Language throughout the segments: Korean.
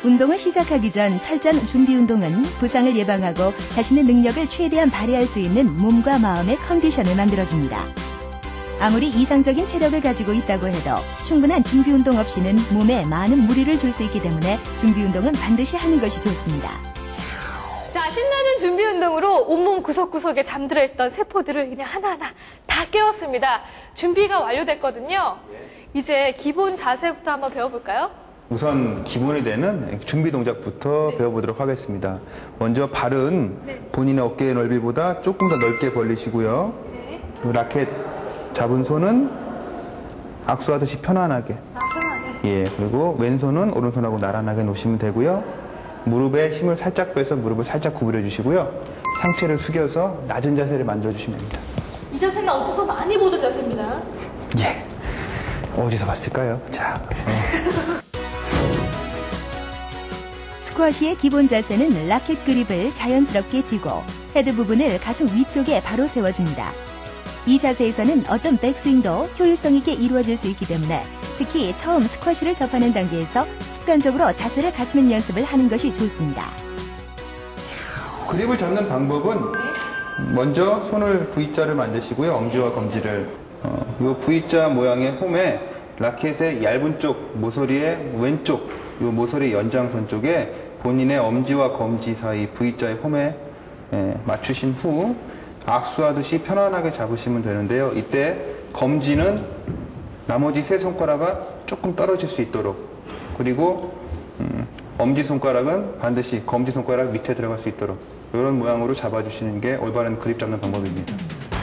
운동을 시작하기 전 철저한 준비 운동은 부상을 예방하고 자신의 능력을 최대한 발휘할 수 있는 몸과 마음의 컨디션을 만들어줍니다. 아무리 이상적인 체력을 가지고 있다고 해도 충분한 준비 운동 없이는 몸에 많은 무리를 줄 수 있기 때문에 준비 운동은 반드시 하는 것이 좋습니다. 자, 신나는 준비 운동으로 온몸 구석구석에 잠들어 있던 세포들을 그냥 하나하나 다 깨웠습니다. 준비가 완료됐거든요. 이제 기본 자세부터 한번 배워볼까요? 우선 기본이 되는 준비 동작부터 배워보도록 하겠습니다. 먼저 발은 본인의 어깨 넓이보다 조금 더 넓게 벌리시고요. 라켓 잡은 손은 악수하듯이 편안하게. 편하게. 예, 그리고 왼손은 오른손하고 나란하게 놓으시면 되고요. 무릎에 힘을 살짝 빼서 무릎을 살짝 구부려 주시고요. 상체를 숙여서 낮은 자세를 만들어 주시면 됩니다. 이 자세는 어디서 많이 보던 자세입니다. 예. 어디서 봤을까요? 자. 스쿼시의 기본 자세는 라켓 그립을 자연스럽게 쥐고 헤드 부분을 가슴 위쪽에 바로 세워줍니다. 이 자세에서는 어떤 백스윙도 효율성 있게 이루어질 수 있기 때문에 특히 처음 스쿼시를 접하는 단계에서 습관적으로 자세를 갖추는 연습을 하는 것이 좋습니다. 그립을 잡는 방법은 먼저 손을 V자를 만드시고요. 엄지와 검지를. 이 V자 모양의 홈에 라켓의 얇은 쪽 모서리의 왼쪽 이 모서리 연장선 쪽에 본인의 엄지와 검지 사이 V자의 홈에 맞추신 후 악수하듯이 편안하게 잡으시면 되는데요. 이때 검지는 나머지 세 손가락과 조금 떨어질 수 있도록, 그리고 엄지손가락은 반드시 검지손가락 밑에 들어갈 수 있도록 이런 모양으로 잡아주시는 게 올바른 그립 잡는 방법입니다.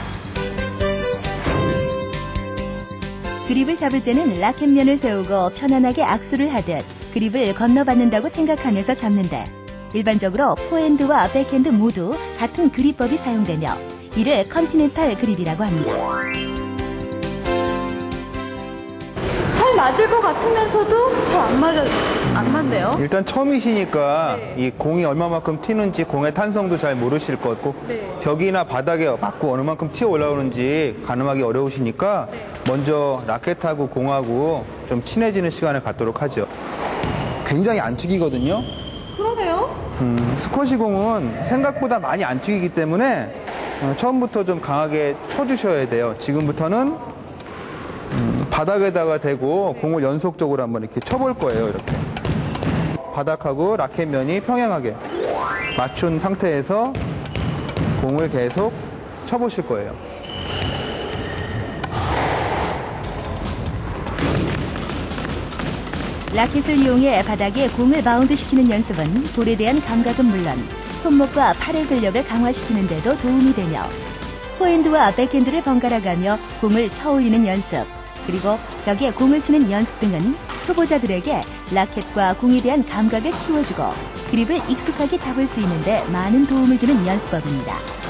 그립을 잡을 때는 라켓면을 세우고 편안하게 악수를 하듯 그립을 건너받는다고 생각하면서 잡는데 일반적으로 포핸드와 백핸드 모두 같은 그립법이 사용되며 이를 컨티넨탈 그립이라고 합니다. 잘 맞을 것 같으면서도 잘 안 맞네요. 일단 처음이시니까 이 공이 얼마만큼 튀는지 공의 탄성도 잘 모르실 것 같고 벽이나 바닥에 맞고 어느 만큼 튀어 올라오는지 가늠하기 어려우시니까 먼저 라켓하고 공하고 좀 친해지는 시간을 갖도록 하죠. 굉장히 안 튀기거든요. 그러네요. 스쿼시 공은 생각보다 많이 안 튀기기 때문에 처음부터 좀 강하게 쳐주셔야 돼요. 지금부터는 바닥에다가 대고 공을 연속적으로 한번 이렇게 쳐볼 거예요. 이렇게 바닥하고 라켓면이 평행하게 맞춘 상태에서 공을 계속 쳐보실 거예요. 라켓을 이용해 바닥에 공을 바운드 시키는 연습은 볼에 대한 감각은 물론 손목과 팔의 근력을 강화시키는 데도 도움이 되며 포핸드와 백핸드를 번갈아가며 공을 쳐올리는 연습, 그리고 벽에 공을 치는 연습 등은 초보자들에게 라켓과 공에 대한 감각을 키워주고 그립을 익숙하게 잡을 수 있는데 많은 도움을 주는 연습법입니다.